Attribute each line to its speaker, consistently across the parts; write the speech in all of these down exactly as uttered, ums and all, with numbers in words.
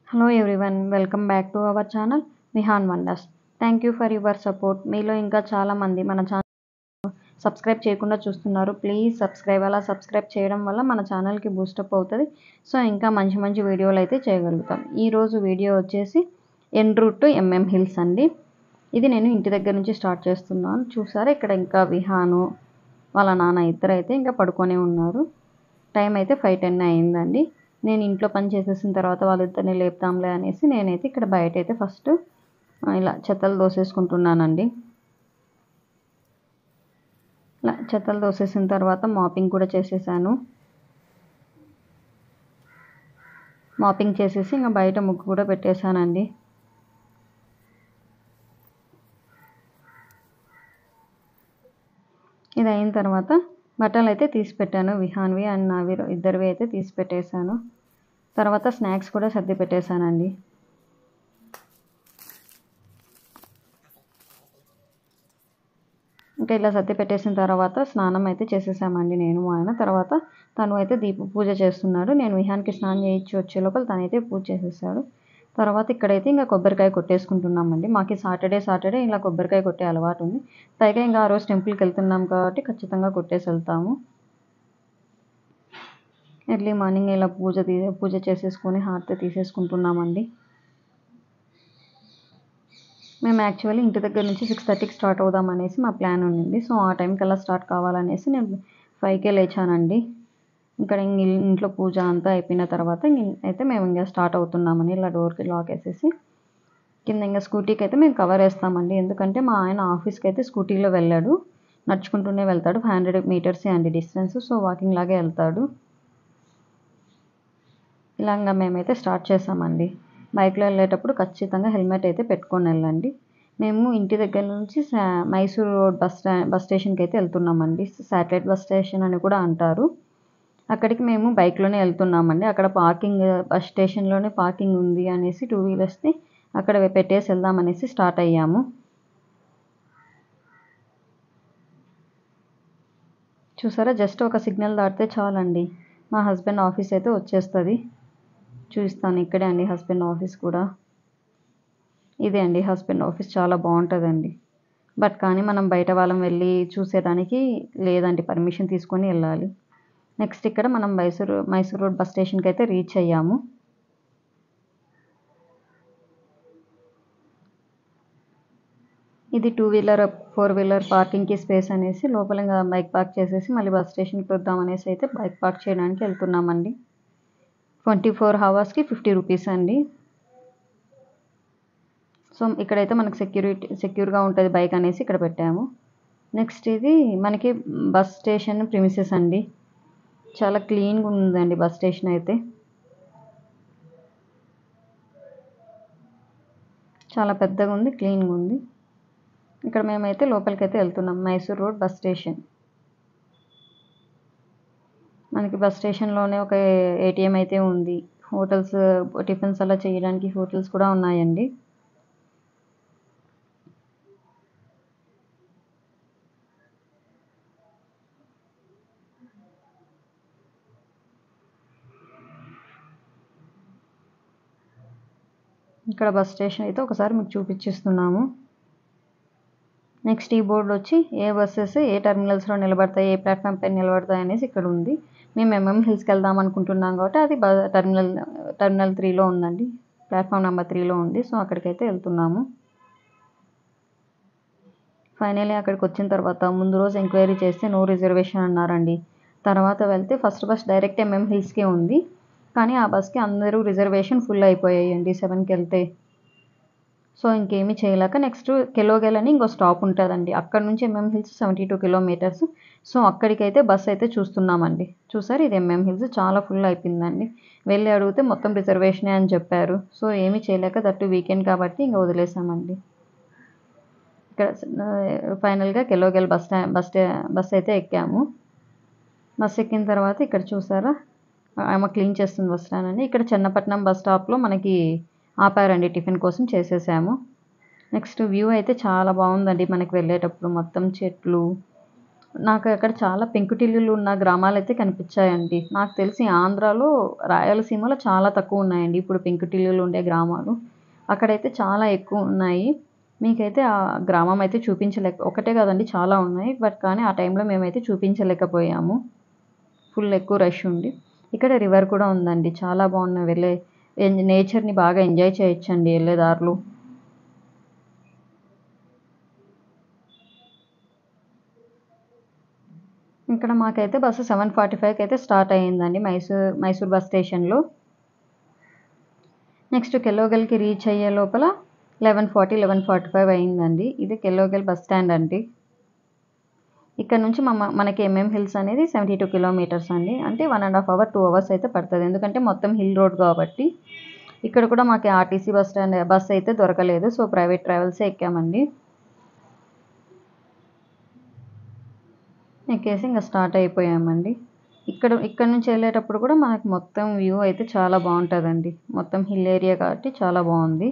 Speaker 1: Hello everyone, welcome back to our channel Vihaan wonders. Thank you for your support. మీలో ఇంకా చాలామంది మన channel subscribe చేయకుండా చూస్తున్నారు. Please subscribe. అలా సబ్స్క్రైబ్ చేయడం వల్ల మన ఛానల్కి బూస్టప్ అవుతుంది. సో ఇంకా మంచి మంచి వీడియోలు అయితే చేయగలుగుతాం. ఈరోజు వీడియో వచ్చేసి en route to MM hills అండి. ఇది నేను ఇంటి దగ్గర నుంచి స్టార్ట్ చేస్తున్నాను. చూసారా, ఇక్కడ ఇంకా విహాను వాళ్ళ నాన్న ఇద్దరు అయితే ఇంకా పడుకొని ఉన్నారు. టైం అయితే ఫైవ్ టెన్ అయిందండి. నేను ఇంట్లో పని చేసేసిన తర్వాత వాళ్ళిద్దరిని లేపుతాంలే అనేసి నేనైతే ఇక్కడ బయట అయితే ఫస్ట్ ఇలా చెత్తలు దోసేసుకుంటున్నానండి. ఇలా చెత్తలు దోసేసిన తర్వాత మాపింగ్ కూడా చేసేసాను. మాపింగ్ చేసేసి ఇంకా బయట ముగ్గు కూడా పెట్టేశానండి. ఇది అయిన తర్వాత బట్టలు అయితే తీసి పెట్టాను. విహాన్వి అండ్ నావి ఇద్దరివి అయితే తీసి పెట్టేశాను. తర్వాత స్నాక్స్ కూడా సర్ది పెట్టేశానండి. ఇంకా ఇలా సర్ది పెట్టేసిన తర్వాత స్నానం అయితే చేసేసామండి నేను ఆయన. తర్వాత తను అయితే దీప పూజ చేస్తున్నాడు. నేను విహాన్కి స్నానం చేయించి వచ్చే లోపల తనైతే పూజ చేసేసాడు. తర్వాత ఇక్కడైతే ఇంకా కొబ్బరికాయ కొట్టేసుకుంటున్నామండి. మాకు సాటర్డే సాటర్డే ఇలా కొబ్బరికాయ కొట్టే అలవాటు ఉంది. పైగా ఇంకా ఆ రోజు టెంపుల్కి వెళ్తున్నాం కాబట్టి ఖచ్చితంగా కొట్టేసి వెళ్తాము. ఎర్లీ మార్నింగ్ ఇలా పూజ తీ పూజ చేసేసుకొని హారతి తీసేసుకుంటున్నామండి. మేము యాక్చువల్లీ ఇంటి దగ్గర నుంచి సిక్స్ థర్టీకి స్టార్ట్ అవుదాం అనేసి మా ప్లాన్ ఉండింది. సో ఆ టైంకి అలా స్టార్ట్ కావాలనేసి నేను ఫైవ్కే లేచానండి. ఇక్కడ ఇంట్లో పూజ అంతా అయిపోయిన తర్వాత అయితే మేము ఇంకా స్టార్ట్ అవుతున్నామని ఇలా డోర్కి లాక్ వేసేసి కింద ఇంకా స్కూటీకి అయితే మేము కవర్ వేస్తామండి. ఎందుకంటే మా ఆయన ఆఫీస్కి అయితే స్కూటీలో వెళ్ళాడు, నడుచుకుంటూనే వెళ్తాడు. ఫైవ్ హండ్రెడ్ మీటర్సే అండి డిస్టెన్స్. సో వాకింగ్ లాగే వెళ్తాడు. ఇలాగా మేమైతే స్టార్ట్ చేసామండి. బైక్లో వెళ్ళేటప్పుడు ఖచ్చితంగా హెల్మెట్ అయితే పెట్టుకొని వెళ్ళండి. మేము ఇంటి దగ్గర నుంచి మైసూర్ రోడ్ బస్ స్టా బస్ స్టేషన్కి అయితే వెళ్తున్నామండి. శాటిలైట్ బస్ స్టేషన్ అని కూడా అంటారు. అక్కడికి మేము బైక్లోనే వెళ్తున్నామండి. అక్కడ పార్కింగ్ బస్ స్టేషన్లోనే పార్కింగ్ ఉంది అనేసి టూ వీలర్స్ని అక్కడ పెట్టేసి వెళ్దామనేసి స్టార్ట్ అయ్యాము. చూసారా, జస్ట్ ఒక సిగ్నల్ దాటితే చాలండి మా హస్బెండ్ ఆఫీస్ అయితే వచ్చేస్తుంది. చూస్తాను, ఇక్కడే అండి హస్బెండ్ ఆఫీస్ కూడా. ఇదే అండి హస్బెండ్ ఆఫీస్. చాలా బాగుంటుందండి. బట్ కానీ మనం బయట వాళ్ళం వెళ్ళి చూసేదానికి లేదండి, పర్మిషన్ తీసుకొని వెళ్ళాలి. నెక్స్ట్ ఇక్కడ మనం మైసూర్ మైసూర్ రోడ్ బస్ స్టేషన్కి అయితే రీచ్ అయ్యాము. ఇది టూ వీలర్ ఫోర్ వీలర్ పార్కింగ్కి స్పేస్ అనేసి లోపల ఇంకా బైక్ పార్క్ చేసేసి మళ్ళీ బస్ స్టేషన్కి వద్దాం అనేసి అయితే బైక్ పార్క్ చేయడానికి వెళ్తున్నామండి. ట్వంటీ ఫోర్ అవర్స్కి ఫిఫ్టీ రూపీస్ అండి. సో ఇక్కడైతే మనకు సెక్యూరిటీ సెక్యూర్గా ఉంటుంది బైక్ అనేసి ఇక్కడ పెట్టాము. నెక్స్ట్ ఇది మనకి బస్ స్టేషన్ ప్రిమిసెస్ అండి. చాలా క్లీన్గా ఉందండి బస్ స్టేషన్ అయితే. చాలా పెద్దగా ఉంది, క్లీన్గా ఉంది. ఇక్కడ మేమైతే లోపలికి అయితే వెళ్తున్నాం. Mysore road bus station. మనకి బస్ స్టేషన్లోనే ఒక ఏటీఎం అయితే ఉంది. హోటల్స్, టిఫిన్స్ అలా చేయడానికి హోటల్స్ కూడా ఉన్నాయండి. ఇక్కడ బస్ స్టేషన్ అయితే ఒకసారి మీకు చూపించేస్తున్నాము. నెక్స్ట్ ఈ బోర్డు వచ్చి ఏ బస్సెస్ ఏ టెర్మినల్స్లో నిలబడతాయి, ఏ ప్లాట్ఫామ్ పైన నిలబడతాయి అనేసి ఇక్కడ ఉంది. మేము ఎంఎం హిల్స్కి వెళ్దాం అనుకుంటున్నాం కాబట్టి అది టెర్మినల్ టెర్మినల్ త్రీలో ఉందండి. ప్లాట్ఫామ్ నెంబర్ త్రీలో ఉంది. సో అక్కడికైతే వెళ్తున్నాము. ఫైనల్లీ అక్కడికి వచ్చిన తర్వాత ముందు రోజు ఎంక్వైరీ చేస్తే నో రిజర్వేషన్ అన్నారండి. తర్వాత వెళ్తే ఫస్ట్ బస్ డైరెక్ట్ ఎంఎం హిల్స్కే ఉంది. కానీ ఆ బస్కి అందరూ రిజర్వేషన్ ఫుల్ అయిపోయాయండి సెవెన్కి వెళ్తే. సో ఇంకేమీ చేయలేక నెక్స్ట్ కెలోగెల్ అని ఇంకో స్టాప్ ఉంటుందండి. అక్కడ నుంచి MM hills seventy two kilometres. So అక్కడికైతే బస్ అయితే చూస్తున్నామండి. చూసారు, ఇది ఎంఎం హిల్స్ చాలా ఫుల్ అయిపోయిందండి. వెళ్ళి అడిగితే మొత్తం రిజర్వేషనే అని చెప్పారు. సో ఏమీ చేయలేక దట్టు వీకెండ్ కాబట్టి ఇంకా వదిలేసామండి. ఇక్కడ ఫైనల్గా కెలోగెల్ బస్ స్టా బస్ బస్ అయితే ఎక్కాము. బస్ ఎక్కిన తర్వాత ఇక్కడ చూసారా, ఆమె క్లీన్ చేస్తుంది బస్ స్టాండ్ అని. ఇక్కడ చెన్నపట్నం బస్ స్టాప్లో మనకి ఆపారండి, టిఫిన్ కోసం చేసేసాము. నెక్స్ట్ వ్యూ అయితే చాలా బాగుందండి. మనకి వెళ్ళేటప్పుడు మొత్తం చెట్లు, నాకు అక్కడ చాలా పెంకుటిల్లులు ఉన్న గ్రామాలైతే కనిపించాయండి. నాకు తెలిసి ఆంధ్రాలో, రాయలసీమలో చాలా తక్కువ ఉన్నాయండి ఇప్పుడు పెంకుటిల్లులు ఉండే గ్రామాలు. అక్కడైతే చాలా ఎక్కువ ఉన్నాయి. మీకైతే ఆ గ్రామం అయితే చూపించలేక ఒకటే కాదండి చాలా ఉన్నాయి. బట్ కానీ ఆ టైంలో మేమైతే చూపించలేకపోయాము. ఫుల్ ఎక్కువ రష్ ఉంది. ఇక్కడ రివర్ కూడా ఉందండి. చాలా బాగున్నాయి. వెళ్ళే నేచర్ని బాగా ఎంజాయ్ చేయొచ్చండి వెళ్ళే దారిలో. ఇక్కడ మాకైతే బస్సు సెవెన్ ఫార్టీ ఫైవ్కి అయితే స్టార్ట్ అయ్యిందండి మైసూర్ మైసూర్ బస్ స్టేషన్లో. నెక్స్ట్ కెలోగల్కి రీచ్ అయ్యే లోపల eleven forty eleven forty five అయిందండి. ఇది కెలోగల్ బస్ స్టాండ్ అండి. ఇక్కడ నుంచి మా మనకి ఎంఎం హిల్స్ అనేది సెవెంటీ టూ కిలోమీటర్స్ అండి. అంటే one and half hour two hours అయితే పడుతుంది. ఎందుకంటే మొత్తం హిల్ రోడ్ కాబట్టి. ఇక్కడ కూడా మాకు ఆర్టీసీ బస్ స్టాండ్ బస్ అయితే దొరకలేదు. సో ప్రైవేట్ ట్రావెల్సే ఎక్కామండి. ఎక్కేసి ఇంకా స్టార్ట్ అయిపోయామండి. ఇక్కడ ఇక్కడ నుంచి వెళ్ళేటప్పుడు కూడా మనకు మొత్తం వ్యూ అయితే చాలా బాగుంటుందండి. మొత్తం హిల్ ఏరియా కాబట్టి చాలా బాగుంది.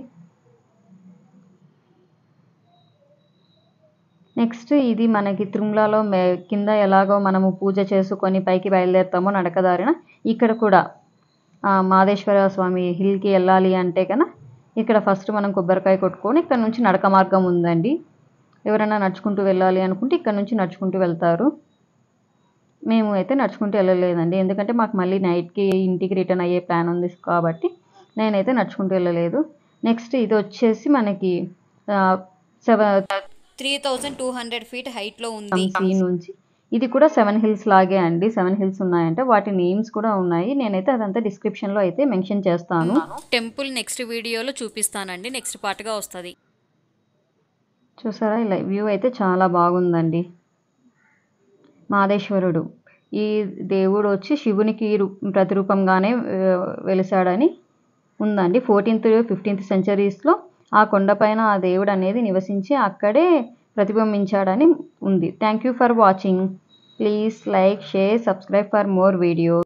Speaker 1: నెక్స్ట్ ఇది మనకి తిరుమలలో మే కింద ఎలాగో మనము పూజ చేసుకొని పైకి బయలుదేరుతామో నడకదారిన, ఇక్కడ కూడా మాదేశ్వర స్వామి హిల్కి వెళ్ళాలి అంటే కన్నా ఇక్కడ ఫస్ట్ మనం కొబ్బరికాయ కొట్టుకొని ఇక్కడ నుంచి నడక మార్గం ఉందండి. ఎవరైనా నడుచుకుంటూ వెళ్ళాలి అనుకుంటే ఇక్కడ నుంచి నడుచుకుంటూ వెళ్తారు. మేము అయితే నడుచుకుంటూ వెళ్ళలేదండి. ఎందుకంటే మాకు మళ్ళీ నైట్కి ఇంటికి రిటర్న్ అయ్యే ప్లాన్ ఉంది కాబట్టి నేనైతే నడుచుకుంటూ వెళ్ళలేదు. నెక్స్ట్ ఇది వచ్చేసి మనకి seven
Speaker 2: three thousand two hundred feet హైట్లో ఉంది.
Speaker 1: సీ నుంచి ఇది కూడా సెవెన్ హిల్స్ లాగే అండి. సెవెన్ హిల్స్ ఉన్నాయంటే వాటి నేమ్స్ కూడా ఉన్నాయి. నేనైతే అదంతా డిస్క్రిప్షన్లో అయితే మెన్షన్ చేస్తాను.
Speaker 2: టెంపుల్ నెక్స్ట్ వీడియోలో చూపిస్తానండి. నెక్స్ట్ పార్ట్గా వస్తుంది.
Speaker 1: చూసారా ఇలా వ్యూ అయితే చాలా బాగుందండి. మాదేశ్వరుడు ఈ దేవుడు వచ్చి శివునికి ప్రతిరూపంగానే వెలిసాడని ఉందండి. ఫోర్టీన్త్ ఫిఫ్టీన్త్ సెంచరీస్లో ఆ కొండపైన ఆ దేవుడు అనేది నివసించి అక్కడే ప్రతిబింబించాడని ఉంది. Thank you for watching. Please like, share, subscribe for more videos.